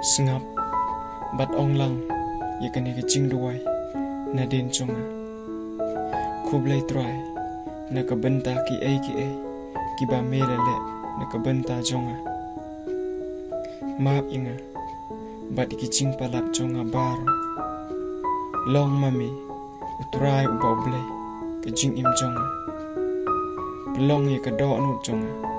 Sengap bat ong lang ya kani ke ching duai na den chonga khublai trai na ka banta ki ba melele na ka banta jonga map inga bat ki ching palap chonga bar long mami utrai uba blai ke jing im chonga pelong ya ka do nu chonga